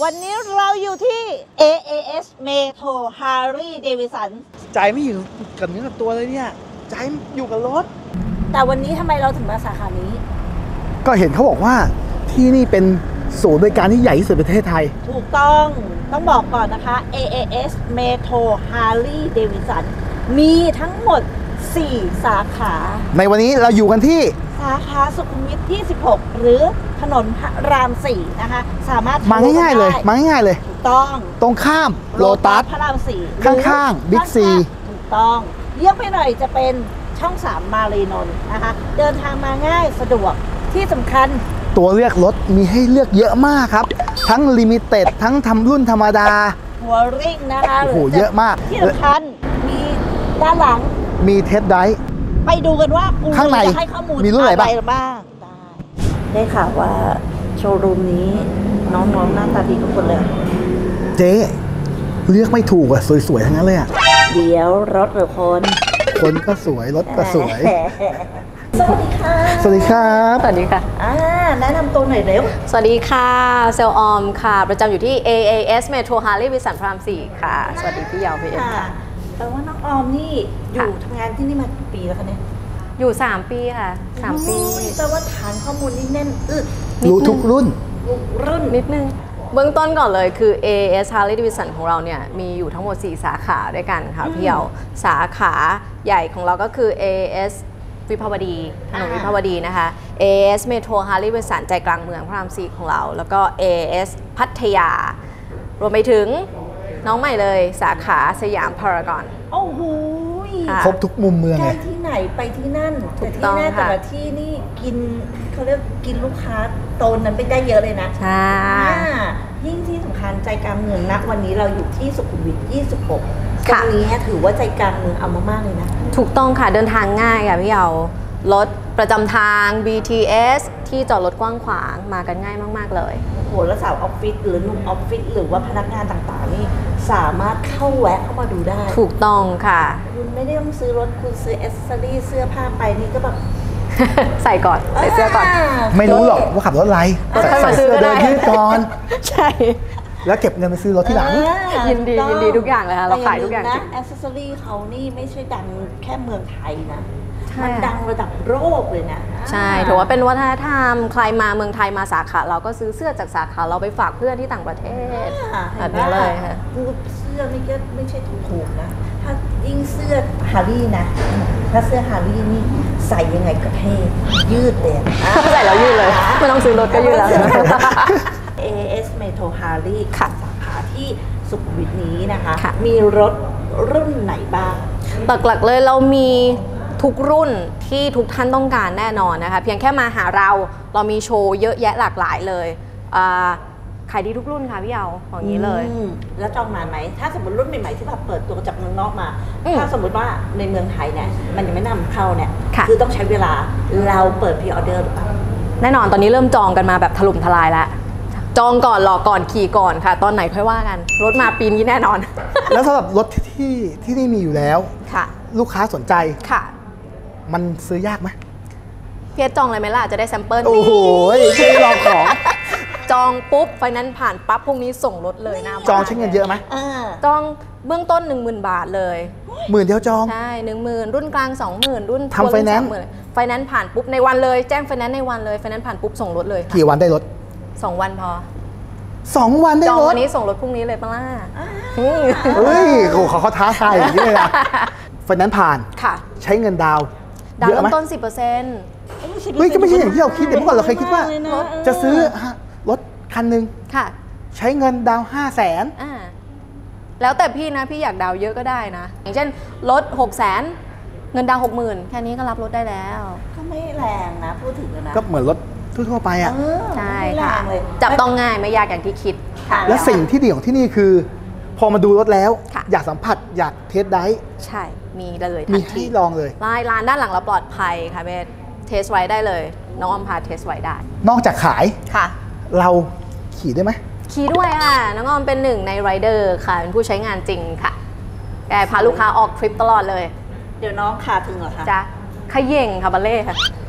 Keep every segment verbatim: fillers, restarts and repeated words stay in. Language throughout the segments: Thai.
วันนี้เราอยู่ที่ เอ เอ เอส Metro Harley Davidson ใจไม่อยู่กับเนื้อกับตัวเลยเนี่ยใจอยู่กับรถแต่วันนี้ทำไมเราถึงมาสาขานี้ก็เห็นเขาบอกว่าที่นี่เป็นศูนย์บริการที่ใหญ่ที่สุดในประเทศไทยถูกต้องต้องบอกก่อนนะคะ เอ เอ เอส Metro Harley Davidson มีทั้งหมดสี่สาขาในวันนี้เราอยู่กันที่สาขาสุขุมวิทที่สิบหกหรือถนนพระรามสี่นะคะสามารถมาง่ายๆเลยมาง่ายๆเลยถูกต้องตรงข้ามโลตัสพระรามสี่ข้างๆบิ๊กซีถูกต้องเลี้ยวไปหน่อยจะเป็นช่องสามมารีนนท์นะคะเดินทางมาง่ายสะดวกที่สำคัญตัวเลือกรถมีให้เลือกเยอะมากครับทั้งลิมิเต็ดทั้งทำรุ่นธรรมดาหัวริ่งนะคะโอ้โหเยอะมากที่สำคัญมีด้านหลังมีเทสไดร์ไปดูกันว่าข้างในให้ข้อมูลมีรุ่นอะไรบ้างได้ได้ข่าวว่าโชว์รูมนี้น้องๆหน้าตาดีทุกคนเลยเจ๊เลือกไม่ถูกอะสวยๆทั้งนั้นเลยอะเดี๋ยวรถหรือคนคนก็สวยรถก็สวยสวัสดีค่ะสวัสดีครับสวัสดีค่ะอ่าแนะนำตัวหน่อยเร็วสวัสดีค่ะเซลออมค่ะประจำอยู่ที่ เอ เอ เอส Metro Harley Davidson พระรามสี่ค่ะสวัสดีพี่ยาวพี่เอ็มค่ะแปลว่าน้องออมนี่อยู่ทำงานที่นี่มากี่ปีแล้วคะเนี่ยอยู่สามปีค่ะสามปีแปลว่าฐานข้อมูลนี่แน่นอึดรู้ทุกรุ่นรุ่นนิดนึงเบื้องต้นก่อนเลยคือ เอ เอ เอส Harley Davidson ของเราเนี่ยมีอยู่ทั้งหมดสี่สาขาด้วยกันค่ะพี่เอ๋สาขาใหญ่ของเราก็คือ เอ เอ เอส วิภาวดีถนนวิภาวดีนะคะ เอ เอ เอส Metro Harley Davidson ใจกลางเมืองพระรามสี่ของเราแล้วก็ เอ เอ เอส พัทยารวมไปถึงน้องใหม่เลยสาขาสยามพารากอนโอ้โหครบทุกมุมเมืองใกล้ที่ไหนไปที่นั่นแต่ที่แน่แต่ละที่นี่กินเขาเรียกกินลูกค้าโตนนั้นไปได้เยอะเลยนะใช่ยิ่งที่สำคัญใจกลางเมืองนะวันนี้เราอยู่ที่สุขุมวิทยี่สิบหกตรงนี้ถือว่าใจกลางเมืองเอามากๆเลยนะถูกต้องค่ะเดินทางง่ายค่ะพี่เอารถประจำทาง บี ที เอส ที่จอดรถกว้างขวางมากันง่ายมากๆเลยโอ้โหแล้วสาวออฟฟิศหรือหนุ่มออฟฟิศหรือว่าพนักงานต่างๆนี่สามารถเข้าแวะเข้ามาดูได้ถูกต้องค่ะคุณไม่ได้ต้องซื้อรถคุณซื้อแอสเซอรี่เสื้อผ้าไปนี่ก็แบบใส่ก่อนใส่เสื้อก่อนไม่รู้หรอกว่าขับรถอะไรใส่เสื้อเดินยืดก่อนใช่แล้วเก็บเงินไปซื้อรถที่หลังยินดียินดีทุกอย่างเลยค่ะเราขายทุกอย่างนะแอสเซอรี่เขานี่ไม่ใช่ดังแค่เมืองไทยนะมันดังระดับโลกเลยนะใช่ถือว่าเป็นวัฒนธรรมใครมาเมืองไทยมาสาขาเราก็ซื้อเสื้อจากสาขาเราไปฝากเพื่อนที่ต่างประเทศแบบนี้เลยค่ะเสื้อนี่ก็ไม่ใช่ถูกๆนะถ้ายิ่งเสื้อฮาร์ลี่นะถ้าเสื้อฮาร์ลี่นี่ใส่ยังไงก็เท่ยืดเลยใส่แล้วยืดเลยไม่ต้องซื้อรถก็ยืดแล้วเอ เอ เอส Metro Harley ค่ะสาขาที่สุขุมวิทนี้นะคะมีรถรุ่นไหนบ้างหลักๆเลยเรามีทุกรุ่นที่ทุกท่านต้องการแน่นอนนะคะเพียงแค่มาหาเราเรามีโชว์เยอะแยะหลากหลายเลยขายดีทุกรุ่นค่ะพี่เอาอย่างนี้เลยแล้วจองนานไหมถ้าสมมติรุ่นใหม่ๆที่แบบเปิดตัวจากเมืองนอกมาถ้าสมมติว่าในเมืองไทยเนี่ยมันยังไม่นำเข้าเนี่ยคือต้องใช้เวลาเราเปิดพรีออเดอร์หรือเปล่าแน่นอนตอนนี้เริ่มจองกันมาแบบถล่มทลายแล้วจองก่อนรอก่อนขี่ก่อนค่ะตอนไหนค่อยว่ากันรถมาปีนี้แน่นอนแล้วสำหรับรถที่ที่นี่มีอยู่แล้วค่ะลูกค้าสนใจค่ะมันซื้อยากไหมเพียรจองเลยไหมล่ะจะได้แซมเปิลโอ้โหช่วยลองของจองปุ๊บไฟนั้นผ่านปั๊บพรุ่งนี้ส่งรถเลยนะจองใช้เงินเยอะไหมจองเบื้องต้น หนึ่งหมื่น บาทเลยหมื่นเดียวจองใช่หนึ่งหมื่นรุ่นกลางสองหมื่นรุ่นทำไฟแนนซ์ไฟนั้นผ่านปุ๊บในวันเลยแจ้งไฟนั้นในวันเลยไฟนั้นผ่านปุ๊บส่งรถเลยกี่วันได้รถสองวันพอสองวันได้รถจองวันนี้ส่งรถพรุ่งนี้เลยป่ะล่ะเฮ้ยเขาเขาท้าทายอย่างนี้เลยนะไฟนั้นผ่านค่ะใช้เงินดาวดาวเริ่มต้น สิบเปอร์เซ็นต์เฮ้ยก็ไม่ใช่อย่างที่เราคิดเดี๋ยวเมื่อก่อนเราเคยคิดว่าจะซื้อรถคันหนึ่งใช้เงินดาวห้าแสนแล้วแต่พี่นะพี่อยากดาวเยอะก็ได้นะอย่างเช่นรถหกแสนเงินดาวหกหมื่นแค่นี้ก็รับรถได้แล้วก็ไม่แรงนะพูดถึงนะก็เหมือนรถทั่วไปอ่ะใช่ค่ะจับต้องง่ายไม่ยากอย่างที่คิดและสิ่งที่ดีของที่นี่คือพอมาดูรถแล้วอยากสัมผัสอยากเทสไดร์ใช่มีเลยมีให้ลองเลยร้านร้านด้านหลังเราปลอดภัยค่ะเบสเทสไว้ได้เลยน้องออมพาเทสไว้ได้นอกจากขายค่ะเราขี่ได้ไหมขี่ด้วยค่ะน้องออมเป็นหนึ่งในไรเดอร์ค่ะเป็นผู้ใช้งานจริงค่ะแกพาลูกค้าออกทริปตลอดเลยเดี๋ยวน้องขาถึงเหรอคะจ้ะขย่งค่ะบัลเล่ค่ะ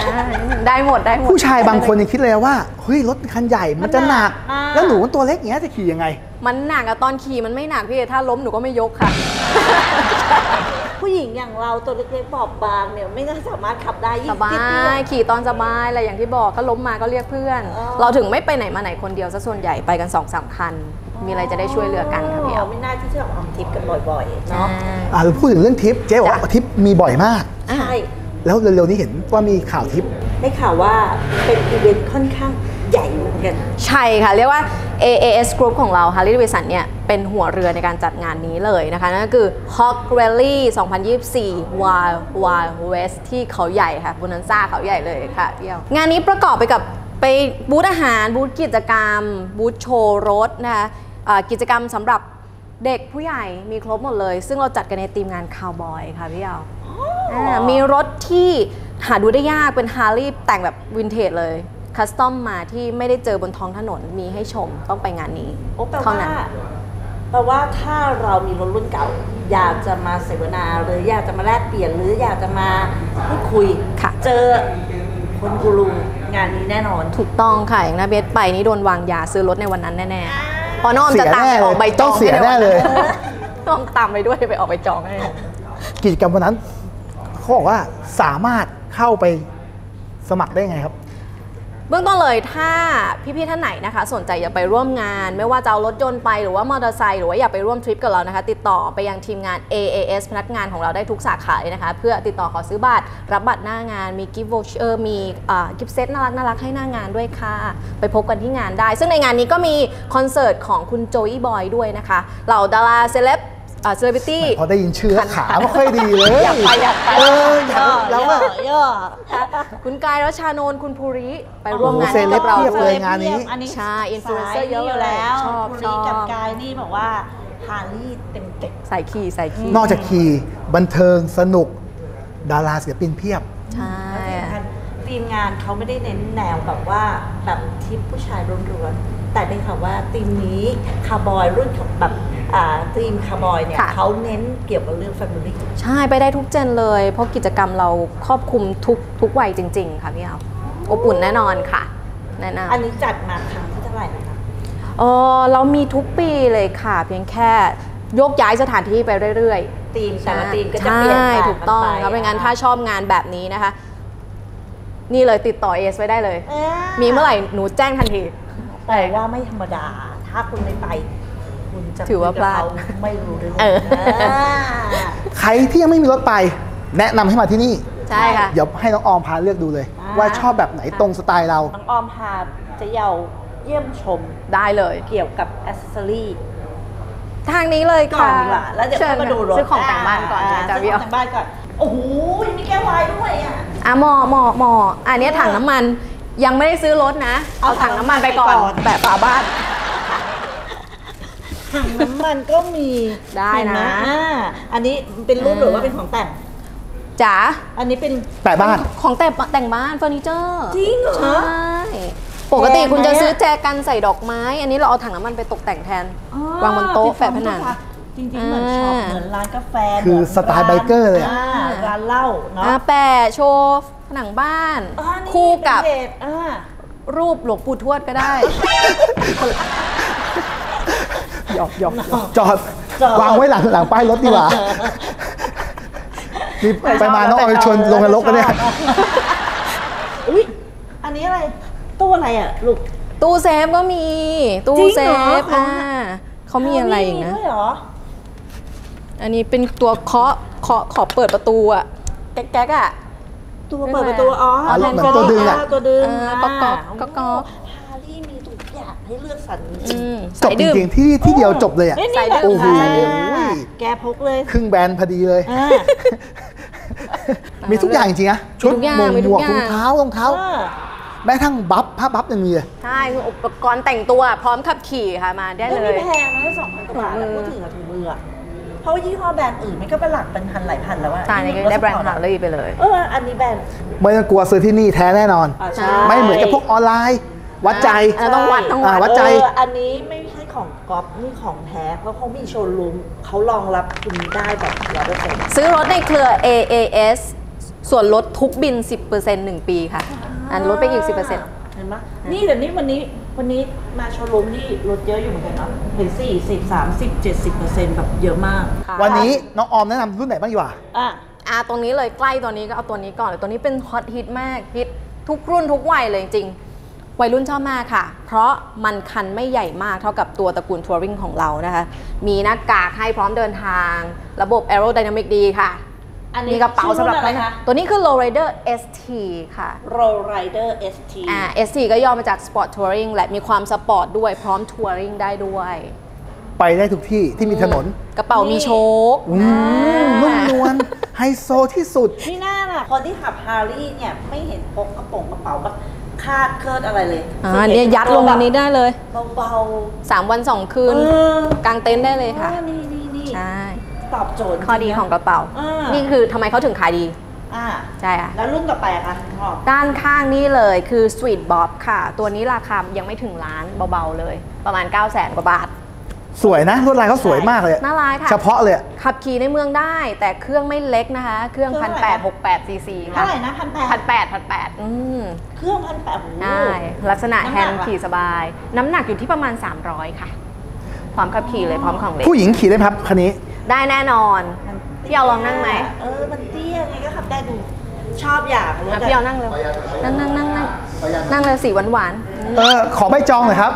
ได้หมดได้หมดผู้ชายบางคนยังคิดเลยว่าเฮ้ยรถคันใหญ่มันจะหนักแล้วหนูตัวเล็กอย่างเงี้ยจะขี่ยังไงมันหนักอะตอนขี่มันไม่หนักพี่ถ้าล้มหนูก็ไม่ยกค่ะผู้หญิงอย่างเราตัวเล็กๆบอบบางเนี่ยไม่น่าสามารถขับได้สบายขี่ตอนสบายอะไรอย่างที่บอกก็ล้มมาก็เรียกเพื่อนเราถึงไม่ไปไหนมาไหนคนเดียวซะส่วนใหญ่ไปกัน สองสาม คันมีอะไรจะได้ช่วยเหลือกันค่ะพี่เอาไม่น่าที่จะออกทริปกันบ่อยๆเนาะอ่าเราพูดถึงเรื่องทริปเจ๊บอกว่าทริปมีบ่อยมากใช่แล้วเร็วๆนี้เห็นว่ามีข่าวทริปได้ข่าวว่าเป็นอีเวนต์ค่อนข้างใหญ่เหมือนกันใช่ค่ะเรียกว่า เอ เอ เอส Group ของเรา Harley Davidson เนี่ยเป็นหัวเรือในการจัดงานนี้เลยนะคะนั่นก็คือ Hog Rally สองพันยี่สิบสี่ Wild Wild West ที่เขาใหญ่ค่ะบูนันซ่าเขาใหญ่เลยค่ะพี่เอางานนี้ประกอบไปกับไปบูธอาหารบูธกิจกรรมบูธโชว์รถนะคะกิจกรรมสำหรับเด็กผู้ใหญ่มีครบหมดเลยซึ่งเราจัดกันในทีมงานคาวบอยค่ะพี่เอามีรถที่หาดูได้ยากเป็นฮาร์ลีย์แต่งแบบวินเทจเลยคัสตอมมาที่ไม่ได้เจอบนท้องถนนมีให้ชมต้องไปงานนี้เท่านั้นแปลว่าถ้าเรามีรถรุ่นเก่าอยากจะมาเสวนาหรืออยากจะมาแลกเปลี่ยนหรืออยากจะมาพูดคุยเจอคนกูรูงานนี้แน่นอนถูกต้องค่ะอย่างนาเบสไปนี่โดนวางยาซื้อรถในวันนั้นแน่ๆพอน้องจะตามไปออกใบจองเสียแน่เลยต้องตามไปด้วยไปออกใบจองให้กิจกรรมวันนั้นเขาบอกว่าสามารถเข้าไปสมัครได้ไงครับเบื้องต้นเลยถ้าพี่ๆท่านไหนนะคะสนใจอยากไปร่วมงานไม่ว่าจะเอารถยนต์ไปหรือว่ามอเตอร์ไซค์หรือว่าอยากไปร่วมทริปกับเรานะคะติดต่อไปยังทีมงาน เอ เอ เอส พนักงานของเราได้ทุกสาขาเลยนะคะเพื่อติดต่อขอซื้อบัตรรับบัตรหน้างานมีกิฟต์วอเชอร์มีกิฟต์เซตน่ารักน่ารักให้หน้างานด้วยค่ะไปพบกันที่งานได้ซึ่งในงานนี้ก็มีคอนเสิร์ตของคุณโจอี้บอยด้วยนะคะเหล่าดาราเซเลบอ่าเซเลบริตี้พอได้ยินชื่อขาไม่ค่อยดีเลยอยากไปอยากไปเออแล้วว่าคุณกายรัชานนท์คุณภูริไปร่วมงานกับเราเลยงานนี้ใช่อินฟลูเอนเซอร์เยอะแล้วชอบชอบกับกายนี่บอกว่าฮาร์ลีย์เต็มเต็มใส่ขี่ใส่ขี่นอกจากขี่บันเทิงสนุกดาราศิลปินเพียบใช่ทีมงานเขาไม่ได้เน้นแนวแบบว่าแบบทิปผู้ชายล้วนๆแต่เป็นคำว่าทีมนี้คาร์บอยรุ่นของแบบทีมคาร์บอยเนี่ยเขาเน้นเกี่ยวกับเรื่องแฟมิลี่ใช่ไปได้ทุกเจนเลยเพราะกิจกรรมเราครอบคลุมทุกทุกวัยจริงๆค่ะพี่เอาอบอุ่นแน่นอนค่ะแน่นอนอันนี้จัดมาครั้งที่เท่าไหร่นะคะเออเรามีทุกปีเลยค่ะเพียงแค่โยกย้ายสถานที่ไปเรื่อยๆทีมแต่ละทีมก็จะเปลี่ยนแปลงถูกต้องครับไม่งั้นถ้าชอบงานแบบนี้นะคะนี่เลยติดต่อเอสไว้ได้เลยมีเมื่อไหร่หนูแจ้งทันทีแต่ว่าไม่ธรรมดาถ้าคุณไม่ไปคุณจะถือว่าพลาดไม่รู้เลยใครที่ยังไม่มีรถไปแนะนำให้มาที่นี่ใช่ค่ะเดี๋ยวให้น้องออมพาเลือกดูเลยว่าชอบแบบไหนตรงสไตล์เราน้องออมพาจะเยาเยี่ยมชมได้เลยเกี่ยวกับแอคเซสซอรี่ทางนี้เลยค่ะแล้วเดี๋ยวมาดูรถซื้อของแต่งบ้านก่อนจะซื้อของแต่งบ้านก่อนโอ้โหมีแก้ววายด้วยอ่ะอ่ะหมอหมอหมออันนี้ถังน้ำมันยังไม่ได้ซื้อรถนะเอาถังน้ำมันไปก่อนแบบฝาบ้านถังน้ำมันก็มีได้นะอันนี้เป็นรูปหรือว่าเป็นของแต่งจ๋าอันนี้เป็นแต่บ้านของแต่งแต่งบ้านเฟอร์นิเจอร์จริงเหรอใช่ปกติคุณจะซื้อแจกันใส่ดอกไม้อันนี้เราเอาถังน้ำมันไปตกแต่งแทนวางบนโต๊ะแฝงผนังจริงๆเหมือนช็อปเหมือนร้านกาแฟคือสไตล์ไบเกอร์เลยร้านเหล้าเนาะแปะโชว์ผนังบ้านคู่กับรูปหลวงปู่ทวดก็ได้หยอกหยอกจอดวางไว้หลังหลังป้ายรถดีกว่านี่ไปมาน้องเอาชนลงนรกกันเนี่ยอุ้ยอันนี้อะไรตู้อะไรอ่ะลูกตู้เซฟก็มีตู้เซฟอ่าเขามีอะไรอีกนะอันนี้เป็นตัวเคาะเคาะขอเปิดประตูอ่ะแก๊กๆอ่ะตัวเปิดประตูอ๋อเหมือนตัวดึงอ่ะตัวดึงก็ก็ก็ก็ฮาร์ลีย์มีทุกอย่างให้เลือกสรรจบจริงๆที่ที่เดียวจบเลยอ่ะโอ้โหแกพกเลยครึ่งแบรนด์พอดีเลยมีทุกอย่างจริงๆนะชุดหมวกหมวกรองเท้ารองเท้าแม้ทั้งบัฟผ้าบัฟยังมีเลยใช่อุปกรณ์แต่งตัวพร้อมขับขี่ค่ะมาได้เลยไม่แพงนะสองพันกว่าบาทแล้วก็ถือกับถุงมือเพราะว่ายี่ห้อแบรนด์อื่นมันก็เป็นหลักเป็นพันหลายพันแล้วอะใช่นี่ได้แบรนด์ฮาร์ลีย์ไปเลยเอออันนี้แบรนด์ไม่ต้องกลัวซื้อที่นี่แท้แน่นอนไม่เหมือนกับพวกออนไลน์วัดใจต้องวัดต้องวัดใจอันนี้ไม่ใช่ของก๊อปนี่ของแท้เพราะเขามีโชว์รูมเขารองรับคุณได้แบบร้อยเปอร์เซ็นต์ซื้อรถในเครือ เอ เอ เอสส่วนลดทุกบิน สิบเปอร์เซ็นต์ หนึ่งปีค่ะอันลดไปอีก สิบเปอร์เซ็นต์เห็นไหมนี่เดี๋ยวนี้วันนี้วันนี้มาโชว์รูมนี่ลดเยอะอยู่เหมือนกันเนาะเห็นสี่สิบสามสิบเจ็ดสิบเปอร์เซ็นต์แบบเยอะมากวันนี้น้องออมแนะนำรุ่นไหนบ้างดีกว่าอ่ะอ่าตรงนี้เลยใกล้ตัวนี้ก็เอาตัวนี้ก่อนเลยตัวนี้เป็นฮอตฮิตมากฮิตทุกรุ่นทุกวัยเลยจริงวัยรุ่นชอบมากค่ะเพราะมันคันไม่ใหญ่มากเท่ากับตัวตระกูลทัวริงของเรานะคะมีหน้ากากให้พร้อมเดินทางระบบ Aerodynamic ดีค่ะมีกระเป๋าสำหรับอะไรคะตัวนี้คือ Lowrider เอส ที ค่ะ Lowrider เอส ทีอ่า เอส ที ก็ย่อมาจาก Sport Touring และมีความสปอร์ตด้วยพร้อมทัวริงได้ด้วยไปได้ทุกที่ที่มีถนนกระเป๋ามีโชคอืมนุ่มนวลไฮโซที่สุดที่หน้าน่ะคนที่ขับฮาร์รี่เนี่ยไม่เห็นพกกระโปรงกระเป๋าแบบคาดเคิร์ดอะไรเลยอ่าเนี่ยยัดลงในนี้ได้เลยเบาสามวันสองคืนๆเออกางเต็นท์ได้เลยค่ะอ่านี่นี่นี่ใช่ตอบโจทย์ข้อดีของกระเป๋าอ่านี่คือทำไมเขาถึงขายดีอ่าใช่ค่ะแล้วรุ่นต่อไปอะคะพ่อด้านข้างนี่เลยคือ Sweet Bob ค่ะ ตัวนี้ราคายังไม่ถึงล้านเบาๆเลย ประมาณ เก้าแสน กว่าบาทสวยนะลวดลายเขาสวยมากเลยน่ารักค่ะเฉพาะเลยอะขับขี่ในเมืองได้ แต่เครื่องไม่เล็กนะคะ เครื่องพันแปดหกแปดซีซีเท่าค่ะไหร่นะพันแปดพันแปดพันแปดอืมเครื่องพันแปดโอ้โหใช่ลักษณะน้ำหนักแฮนด์อะขี่สบาย น้ำหนักอยู่ที่ประมาณ สามร้อย ค่ะ พร้อมขับขี่เลยพร้อมของเล่นผู้หญิงขี่ได้ไหมครับคันนี้ได้แน่นอนพี่เอาลองนั่งไหมเออมันเตี้ยไงก็ขับได้ดูชอบอยากรู้อ่ะพี่เอานั่งเร็วนั่งนั่งนั่งนั่งนั่งเลยสีหวานหวานเออขอใบจองหน่อยครับ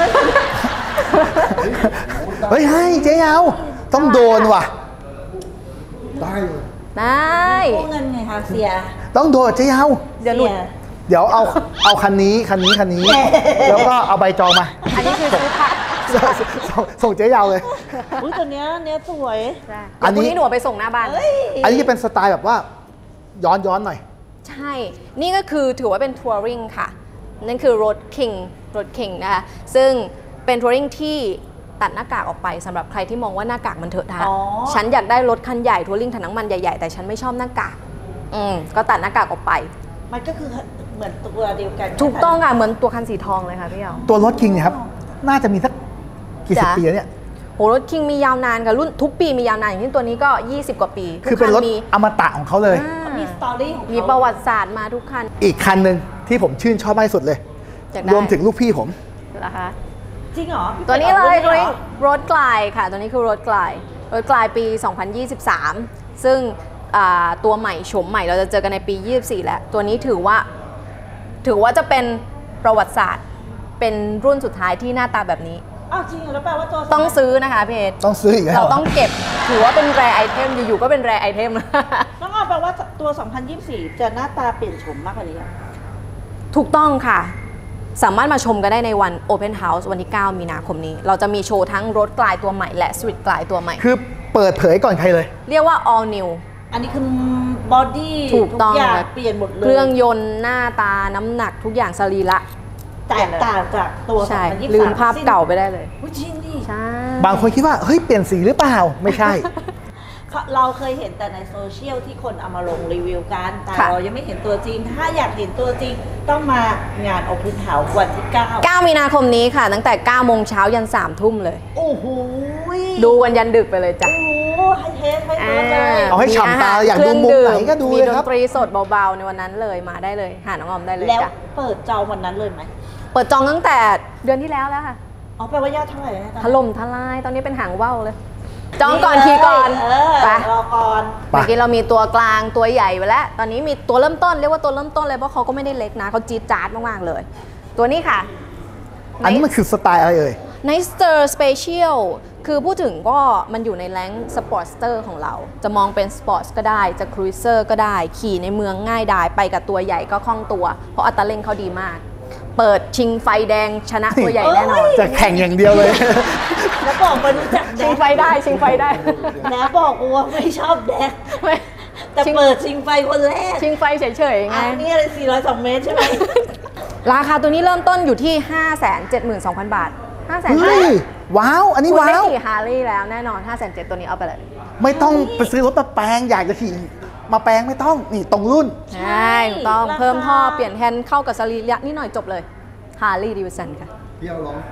เฮ้ยให้เจ๊เอาต้องโดนว่ะได้เลยๆได้พวกเงินไงคะเสียต้องโดนเจ๊เอาเดี๋ยวหนูสีเดี๋ยวเอาเอาคันนี้คันนี้คันนี้ แล้วก็เอาใบจองมาอันนี้คือซื้อผักส่งส่งเจ๊ยาวเลยอุ้ยตัวเนี้ยเนี้ยสวยอัอันนนี้นี้หนูเอาไปส่งหน้าบ้านเฮ้ยอันนี้จะเป็นสไตล์แบบว่า ย้อนย้อนหน่อยใช่ นี่ก็คือถือว่าเป็นทัวริงค่ะ นั่นคือรถคิงรถคิงนะคะ ซึ่งเป็นทัวริงที่ตัดหน้ากากออกไปสำหรับใครที่มองว่าหน้ากากมันเถอะทะอ๋อฉันอยากได้รถคันใหญ่ทัวริงถังน้ำมันใหญ่ๆ แต่ฉันไม่ชอบหน้ากาก อืมก็ตัดหน้ากากออกไปมันก็คือเหมือนตัวเดียวกันถูกต้องค่ะเหมือนตัวคันสีทองเลยค่ะพี่เอ๋ตัวรถคิงเนี่ยครับ น่าจะมีสักกี่สิบจ๊ะปีแล้วเนี่ยโหรถคิงมียาวนานค่ะรุ่นทุกปีมียาวนานอย่างเช่นตัวนี้ก็ ยี่สิบ กว่าปีคือเป็นรถทุกมีอมตะของเขาเลยอ่ามีสตอรี่ของเขามีประวัติศาสตร์มาทุกคันอีกคันหนึ่งที่ผมชื่นชอบมากที่สุดเลยอยากได้รวมถึงลูกพี่ผมเหรอคะจริงเหรอตัวนี้เลยตัวนี้รถกลายค่ะ ตัวนี้คือรถกลายรถกลายปี สองพันยี่สิบสาม ซึ่งอ่าตัวใหม่โฉมใหม่เราจะเจอกันในปี ยี่สิบสี่ แล้ว ตัวนี้ถือว่าถือว่าจะเป็นประวัติศาสตร์ เป็นรุ่นสุดท้ายที่หน้าตาแบบนี้อ้าวจริงเหรอแล้วแปลว่าตัวต้องซื้อนะคะพี่เอสต้องซื้ออีกแล้วเราต้องเก็บ ถือว่าเป็นแรไอเทมอยู่ๆก็เป็นแรไอเทมต้องเอาแปลว่าตัว สองพันยี่สิบสี่ จะหน้าตาเปลี่ยนโฉมมากกว่านี้อะถูกต้องค่ะ สามารถมาชมกันได้ในวัน Open House วันที่ เก้า มีนาคมนี้ เราจะมีโชว์ทั้งรถกลายตัวใหม่และสวิตกลายตัวใหม่คือเปิดเผยก่อนใครเลยเรียกว่า all new อันนี้คือบอดี้ถูกต้องทุอย่างครับเปลี่ยนหมดเลยเครื่องยนต์หน้าตาน้ำหนักทุกอย่างสรีระแตกต่างจากตัวใช่สองพันยี่สิบสามลืมภาพเก่าไปได้เลยอุ๊ยจริงดิใช่บางคนคิดว่า เฮ้ย เปลี่ยนสีหรือเปล่า ไม่ใช่เราเคยเห็นแต่ในโซเชียลที่คนเอามาลงรีวิวกัน แต่ค่ะเรายังไม่เห็นตัวจริง ถ้าอยากเห็นตัวจริง ต้องมางาน Open House วันที่ เก้าเก้า มีนาคมนี้ค่ะ ตั้งแต่ เก้า โมงเช้ายัน สาม ทุ่มเลยโอ้โหดูกันยันดึกไปเลยจ้ะโอ้โหให้เทสให้ตัวเลยเอาให้ฉ่ำตาอยากดูมุมไหนก็ดูมีเลยดครันบตรีสดเบาๆ ในวันนั้นเลยมาได้เลย หาน้องออมได้เลยแล้วจ้ะเปิดจองวันนั้นเลยไหมเปิดจองตั้งแต่เดือนที่แล้วแล้วค่ะอ๋อแปลว่ายอดเท่าไหร่นะถล่มทลายตอนนี้เป็นหางว่าวเลย จองก่อนทีก่อนเออไปรอก่อนไปเมื่อกี้เรามีตัวกลางตัวใหญ่ไปแล้ว ตอนนี้มีตัวเริ่มต้นเรียกว่าตัวเริ่มต้นเลยเพราะเขาก็ไม่ได้เล็กนะเขาจี๊ดจ๊าดมากๆเลย ตัวนี้ค่ะอันนี้มันคือสไตล์อะไรเอ่ย Nightster Special คือพูดถึงก็มันอยู่ในแรงสปอร์ตสเตอร์ของเรา จะมองเป็นสปอร์ตก็ได้ จะครูเซอร์ก็ได้ ขี่ในเมืองง่ายดายไปกับตัวใหญ่ก็คล่องตัว เพราะอัตราเร่งเขาดีมาก เปิดชิงไฟแดงชนะตัวใหญ่แน่นอนจะแข่งอย่างเดียวเลยแล้วบอกมารู้จักแดชิงกไฟได้ชิงไฟได้แล้วบอกกูว่าไม่ชอบแดกไม่แต่ชิงเปิดชิงไฟคนแรกชิงไฟเฉยๆไงอันนี้อะไรสี่ร้อยสองเมตรใช่ไหมราคาตัวนี้เริ่มต้นอยู่ที่ ห้าแสนเจ็ดหมื่นสองพัน บาท ห้าแสนเฮ้ย ว้าว อันนี้คุณว้าได้วขี่ฮาร์ลีย์แล้วแน่นอน ห้าแสนเจ็ดตัวนี้เอาไปเลยไม่ต้องไปซื้อรถมาแปลง อยากจะขี่มาแปลงไม่ต้อง นี่ตรงรุ่นใช่ถูกต้องราคาเพิ่มท่อเปลี่ยนแฮนด์เข้ากับสรีระนี่หน่อยจบเลยฮาร์ลีย์ดิวิสันค่ะพี่เอาลอง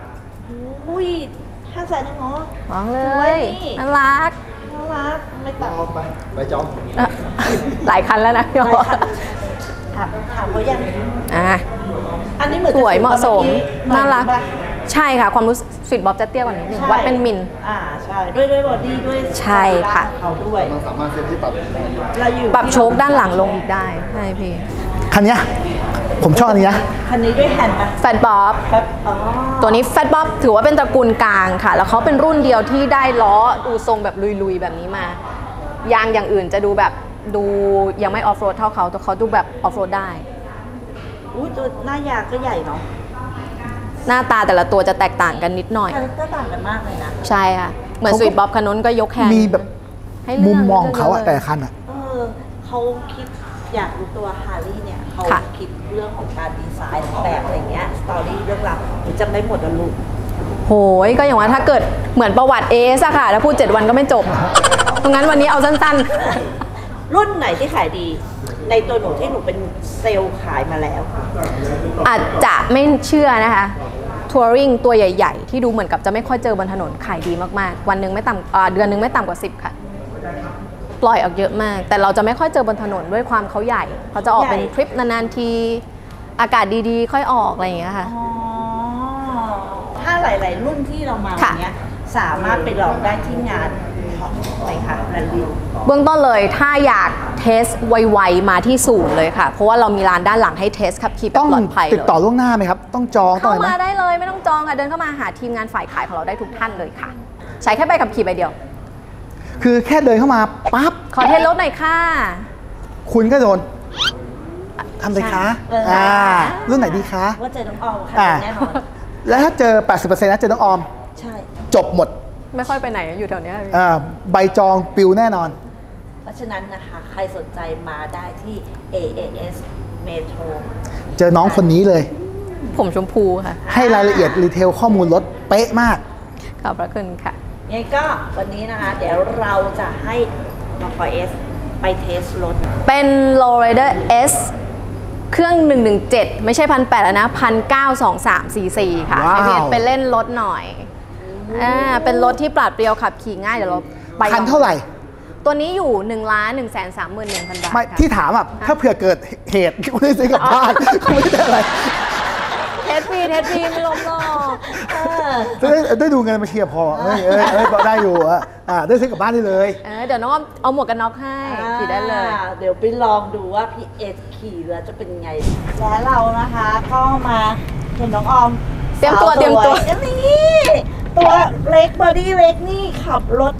อุ้ยห้าแสนเองเหรอมองเลสวยยนี่น่ารักน่ารักไม่ตัดเอาไปไปจองอ่ะหลายคันแล้วนะพี่ได้โอค่ะถามถามเขายังอ่ะอันนี้เหมือนสวยเหมาะสมเหอน่ารักปะใช่ค่ะ ความรู้สึกสวีทบ๊อบจะเตี้ยกว่านิดนึงวัดเป็นมิลอ่าใช่ด้วยด้วยบอดี้ด้วยใช่ค่ะของเขาด้วยมันสามารถเซ็ตที่ปรับได้อยู่เราอยู่ปรับโชคด้านหลังลงอีกได้ใช่พี่คันเนี้ยผมชอบอันนี้นะคันนี้ด้วยแฮนด์ปะแฟตบ๊อบแบบอ๋อตัวนี้แฟตบ๊อบถือว่าเป็นตระกูลกลางค่ะ แล้วเขาเป็นรุ่นเดียวที่ได้ล้อดูทรงแบบลุยๆแบบนี้มา ยางอย่างอื่นจะดูแบบดูยังไม่ออฟโรดเท่าเขาแต่เขาดูแบบออฟโรดได้อุ้ยตัวหน้ายางก็ใหญ่เนาะหน้าตาแต่ละตัวจะแตกต่างกันนิดหน่อยคาแรคเตอร์ต่างกันมากเลยนะใช่ค่ะ เหมือนเขาสก็วีทบ๊อบคันนู้นก็ยกแฮนด์มีแบบให้เลืมุอกมมองของเขาอะลืกแต่ลยละคันอะเออเขาคิดอยากรู้ตัวฮาร์ลี่เนี่ยเขาค่ะคิดเรื่องของการดีไซน์แบบอะไรเงี้ยสตอรี่เรื่องราวหนูจำได้หมดแล้วลูกโหยก็อย่างว่าถ้าเกิดเหมือนประวัติเอสอะค่ะแล้วพูดเจ็ดวันก็ไม่จบตรงนั้นวันนี้เอาสั้นรุ่นไหนที่ขายดี ในตัวหนูที่หนูเป็นเซลล์ขายมาแล้วๆ อาจจะไม่เชื่อนะคะทัวริงตัวใหญ่ๆ ที่ดูเหมือนกับจะไม่ค่อยเจอบนถนนขายดีมากๆ วันหนึ่งไม่ต่ำอ่าเดือนหนึ่งไม่ต่ำกว่าสิบค่ะ ปล่อยออกเยอะมาก แต่เราจะไม่ค่อยเจอบนถนนด้วยความเขาใหญ่ เขาจะออกเป็นใหญ่ทริปนานๆทีอากาศดีๆ ค่อยออกอะไรอย่างเงี้ยค่ะอ๋อถ้าหลาย ๆ รุ่นที่เรามาค่ะเนี้ยสามารถไปลองได้ที่งานของอะไรคะแรลลี่เบื้องต้นเลยถ้าอยากเทสไวๆมาที่ศูนย์เลยค่ะ เพราะว่าเรามีร้านด้านหลังให้เทสขับขี่แบต้บองปลอดภัยติดเลยต่อล่วงหน้าไหมครับ ต้องจองต้องเข้าอะไรไหมมาได้เลยไม่ต้องจองค่ะ เดินเข้ามาหาทีมงานฝ่ายขายของเราได้ทุกท่านเลยค่ะ ใช้แค่ใบขับขี่ใบเดียวคือแค่เดินเข้ามาปั๊บขอเทสรถหน่อยค่ะคุณก็โดนทำเลยคะเอออ่อ่ารุ่นไหนดีคะว่าเจอน้องออมค่ะอ่าแน่นอนแล้วถ้าเจอ แปดสิบเปอร์เซ็นต์ นะเจอน้องออมใช่จบหมดไม่ค่อยไปไหนอยู่แถวเนี้ยอ่าใบจองปิวแน่นอนเพราะฉะนั้นนะคะ ใครสนใจมาได้ที่ เอ เอ เอส Metro เจอน้องคนนี้เลยผมชมพูค่ะให้รายละเอียดรีเทลข้อมูลรถเป๊ะมากขอบพระคุณค่ะยังไงก็วันนี้นะคะ เดี๋ยวเราจะให้น้องพอเอสไปเทสรถเป็น Lowrider S เครื่อง หนึ่งหนึ่งเจ็ด ไม่ใช่พันแปดแล้วนะพันเก้าสองสามสี่สี่ค่ะว้าวให้พี่เอสไปเล่นรถหน่อยอ่าเป็นรถที่ปราดเปรียวขับขี่ง่ายเดี๋ยวเราไปคันเท่าไหร่ตัวนี้อยู่1นึ่งล้านหนึ่งแสนสามหมื่นหนึ่งพันบาทไม่ค่ะที่ถามอ่ะถ้าเผื่อเกิดเหตุ คุณได้ซื้อกลับบ้านคุณไม่ได้อะไรเทสฟรีเทสฟรีไม่ล้มหรอกเออจะได้ได้ดูเงินมาเชียร์พอเอ้ยเอ้ยเอ้ยได้อยู่อ่ะอ่าได้ซื้อกลับบ้านได้เลยเออเดี๋ยวน้องอ้อมเอาหมวกกันน็อกให้ขี่ได้เลยอ่าเดี๋ยวไปลองดูว่าพี่เอสขี่แล้วจะเป็นไง และเรานะคะก็มาเห็นน้องออมเตรียมตัวสาเตรียมตัวสยนี่ตัวเล็กบอดี้เล็กนี่ขับรถ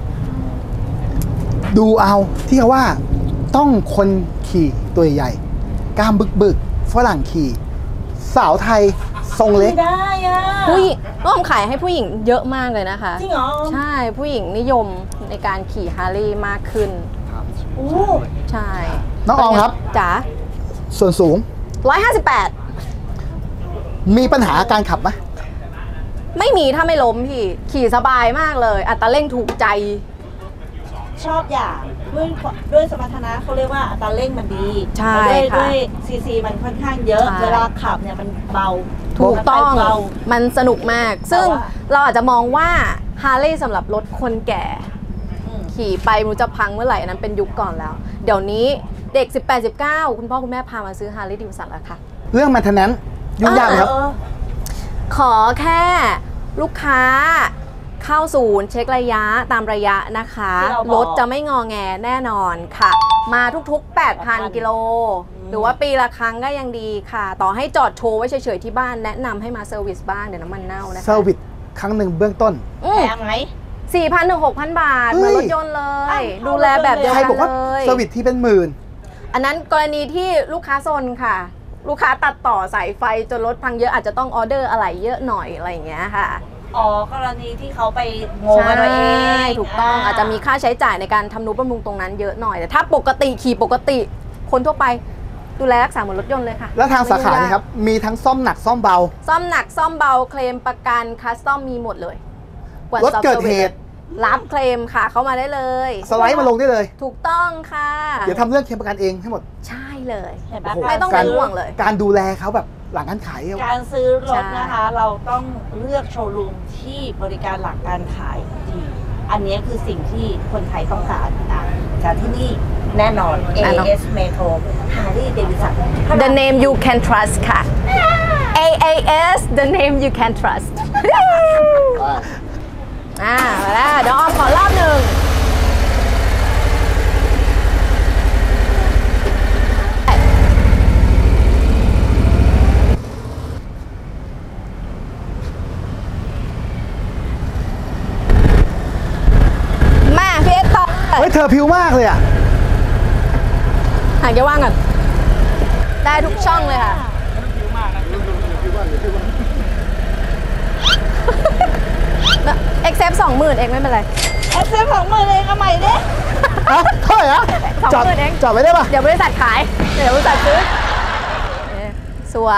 ดูเอาที่เขาว่าต้องคนขี่ตัวใหญ่ๆกล้ามบึกๆฝรั่งขี่ สาวไทยทรงเล็กไม่ได้อ่ะผู้หญิงน้องอ้อมขายให้ผู้หญิงเยอะมากเลยนะคะจริงเหรอใช่ผู้หญิงนิยมในการขี่ฮาร์ลีย์มากขึ้นโอ้ใช่น้องออมครับจ๋าส่วนสูงร้อยห้าสิบแปดมีปัญหาการขับไหมไม่มีถ้าไม่ล้มพี่ ขี่สบายมากเลย อัตราเร่งถูกใจชอบอย่างด้วยด้วยสมรรถนะเขาเรียกว่าอัตราเร่งมันดีใช่ด้วยค่ะด้วยซีซีมันค่อนข้างเยอะใช่เวลาขับเนี่ยมันเบาถูกต้องเบามันสนุกมาก ซึ่งแต่ว่าเราอาจจะมองว่าฮาร์เลย์สำหรับรถคนแก่อืมขี่ไปไมันจะพังเมื่อไหร่อันนั้นเป็นยุคก่อนแล้ว เดี๋ยวนี้เด็ก สิบแปด สิบเก้า คุณพ่อคุณแม่พามาซื้อฮาร์เลย์ดิวสันแล้วค่ะเรื่อง maintenance ยุ่งยากไหมครับเออขอแค่ลูกค้าเข้าศูนย์เช็คระยะตามระยะนะคะที่เราบอกรถจะไม่งอแงแน่นอนค่ะ มาทุกๆ แปดพัน กิโล หรือว่าปีละครั้งก็ยังดีค่ะ ต่อให้จอดโชว์ไว้เฉยๆที่บ้านแนะนำให้มาเซอร์วิสบ้างเดี๋ยวน้ำมันเน่านะคะเซอร์วิสครั้งหนึ่งเบื้องต้นอืแพมงไหมสี่พันถึงหกพันบาทเฮ้เหยมือนรถยนต์เลยอ้าวดูแลแบบเดียวใครกันบอกว่าเลยเซอร์วิสที่เป็นหมื่นอันนั้นกรณีที่ลูกค้าซนค่ะ ลูกค้าตัดต่อสายไฟจนรถพังเยอะอาจจะต้องออเดอร์อะไรเยอะหน่อยอะไรอย่างเงี้ยค่ะอ๋อกรณีที่เขาไปโงงกันตัวเองถูกต้องอาจจะมีค่าใช้จ่ายในการทำนุบำรุงตรงนั้นเยอะหน่อย แต่ถ้าปกติขี่ปกติ คนทั่วไปดูแลรักษาเหมือนรถยนต์เลยค่ะแล้วทางสาขานี่ครับ มีทั้งซ่อมหนักซ่อมเบาซ่อมหนักซ่อมเบาเคลมประกันคัสตอมมีหมดเลย One รถ Stop เกิด Service เหตุรับเคลมค่ะเข้ามาได้เลยสไลด์มาลงได้เลยถูกต้องค่ะเดี๋ยวทำเรื่องเคลมประกันเองให้หมดใช่เลยเห็นปะโอ้โหไม่ต้องเป็นห่วงเลยการดูแลเขาแบบหลังการขายการซื้อรถนะคะใช่เราต้องเลือกโชว์รูมที่บริการหลังการขายดี อันนี้คือสิ่งที่คนไทยต้องการนะจากที่นี่แน่นอน เอ เอส Metro Harley Davidson The name you can trust ค่ะ เอ เอ เอส The name you can trust ไปอ่ามาแล้วเดี๋ยวออมขอรอบหนึ่งมาพี่เอสต่อเฮ้ยเธอพิวมากเลยอ่ะหาแกว่างก่อน ได้ทุกช่องเลยค่ะ เอ็กเซปสองหมื่นเองไม่เป็นไรเอ็กเซฟของมือเลยเอาใหม่ดิฮะเท่าไหร่อะสองจอดหมื่นเองจอดไว้ได้ปะเดี๋ยวบริษัทขาย เดี๋ยวบริษัทซื้อเอ๊ะสวย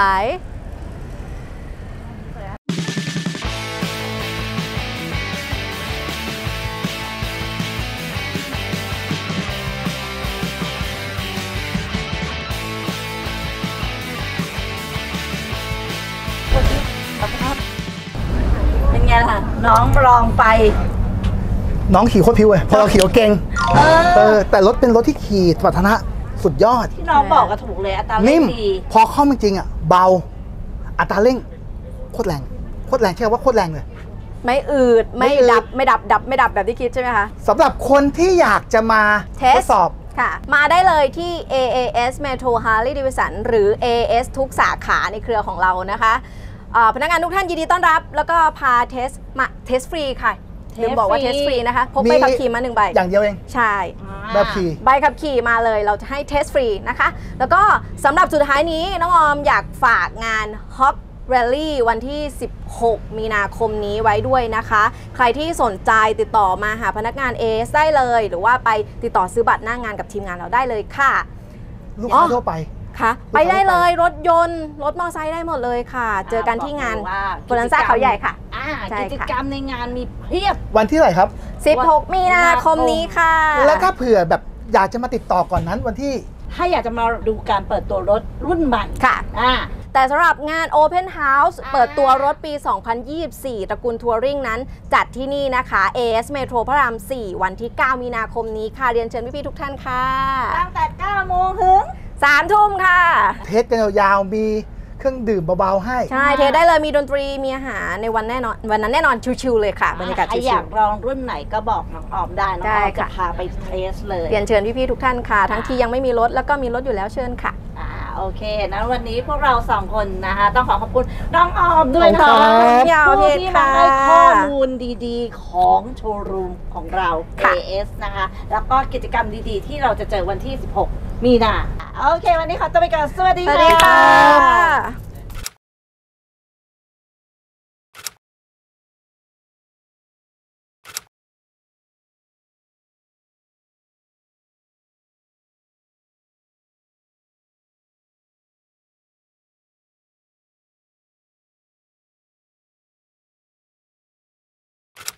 เป็นไงล่ะ น้องลองไปน้องขี่โคตรพิวเลยพอเราขี่เราเก่งเอเอออ แต่รถเป็นรถที่ขี่สมรรถนะสุดยอดที่น้องบอกก็ถูกเลยอัตราเร่นิ่งมดีพอเข้าจริงๆอ่ะ เบา อัตราเร่ง โคตรแรง โคตรแรงใช่ไหมว่าโคตรแรงเลยไม่อืด ไม่ไม่อืดดับ ไม่ดับ ดับ ไม่ดับแบบที่คิดใช่ไหมคะสำหรับคนที่อยากจะมาเททสดสอบค่ะ มาได้เลยที่ เอ เอ เอส Metro Harley Davidson หรือ เอ เอ เอส ทุกสาขาในเครือของเรานะคะอ่าพนักงานทุกท่านยินดีต้อนรับ แล้วก็พาเทสมาเทสฟรีค่ะลืมบอกว่าเทสฟรีนะคะ พกใบขับขี่มาหนึ่งใบอย่างเดียวเองใช่แบบขี่ใบขับขี่มาเลยเราจะให้เทสฟรีนะคะ แล้วก็สำหรับสุดท้ายนี้น้องออมอยากฝากงาน Hop Rally วันที่ สิบหก มีนาคมนี้ไว้ด้วยนะคะ ใครที่สนใจติดต่อมาหาพนักงาน เอ เอส ได้เลย หรือว่าไปติดต่อซื้อบัตรหน้างานกับทีมงานเราได้เลยค่ะลูกค้าทั่วไปค่ะ ไปได้เลยรถยนต์ รถมอเตอร์ไซค์ได้หมดเลยค่ะ เจอกันที่งานบอกเลยว่าโบนันซ่าเขาใหญ่ค่ะอ่าใช่ค่ะกิจกรรมในงานมีเพียบวันที่เท่าไหร่ครับสิบหก มีนาคมนี้ค่ะแล้วถ้าเผื่อแบบอยากจะมาติดต่อก่อนนั้นวันที่ถ้าอยากจะมาดูการเปิดตัวรถรุ่นใหม่ค่ะอ่าแต่สำหรับงาน Open House อ่าเปิดตัวรถปี สองพันยี่สิบสี่ ตระกูลทัวริงนั้น จัดที่นี่นะคะ เอ เอส Metro พระราม สี่ วันที่ เก้า มีนาคมนี้ค่ะ เรียนเชิญพี่ๆทุกท่านค่ะตั้งแต่เก้าโมงถึงสามทุ่มค่ะเทสกันยาวๆ มีเครื่องดื่มเบาๆให้ใช่ เทได้เลยมีดนตรีมีอาหารในวันแน่นอน วันนั้นแน่นอนชิวๆเลยค่ะ บรรยากาศใครชิอยว ากลองรุ่นไหนก็บอกน้องออมได้ น้องได้ออมจะค่ะพาไปเทสเลยๆเรียนเชิญพี่ๆทุกท่านค่ะ ทั้งที่ยังไม่มีรถแล้วก็มีรถอยู่แล้วเชิญค่ะอ่าโอเคนะวันนี้พวกเราสองคนนะคะต้องขอขอบคุณน้องออมด้วยนะขอบคะคุณครับยาวผู้เพชรที่ค่ะมาให้ข้อมูลดีๆ ของโชว์รูมของเราค่ะเอ เอส นะคะ แล้วก็กิจกรรมดีๆ ที่เราจะเจอวันที่ สิบหก มีนา โอเค วันนี้ขอตัวไปก่อนสวัสดีสวัสดีค่ะ